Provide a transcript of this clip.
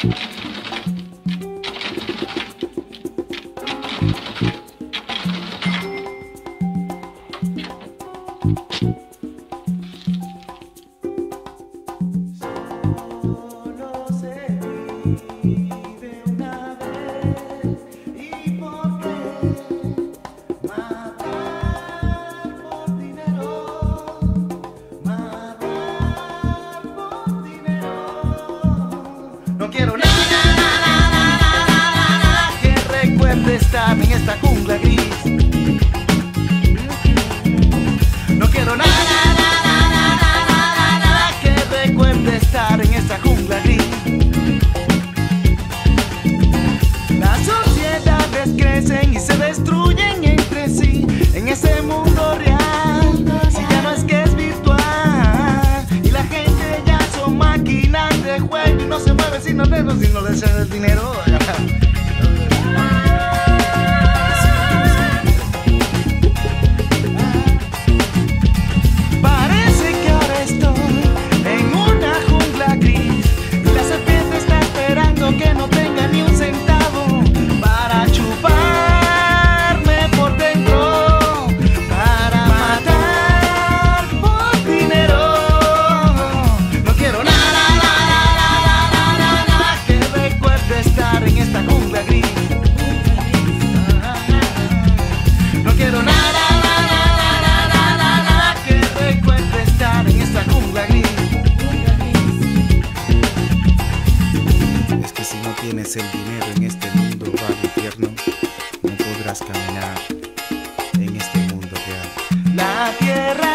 No quiero nada que recuerde estar en esta jungla gris. No quiero nada que recuerde estar en esta jungla gris. Las sociedades crecen y se destruyen entre sí en ese mundo real. Si ya no es que es virtual y la gente ya son máquinas de juego y no se mueve sin los dedos y no les echan el dinero. Parece que ahora estoy en una jungla gris y la serpiente está esperando que no tenga ni un centavo para chuparme por dentro, para matar por dinero. No quiero nada que recuerde estar en esta jungla gris. No quiero nada que recuerde estar en esta jungla gris. Es que si no tienes el dinero en este mundo vago y tierno, no podrás caminar en este mundo real. La tierra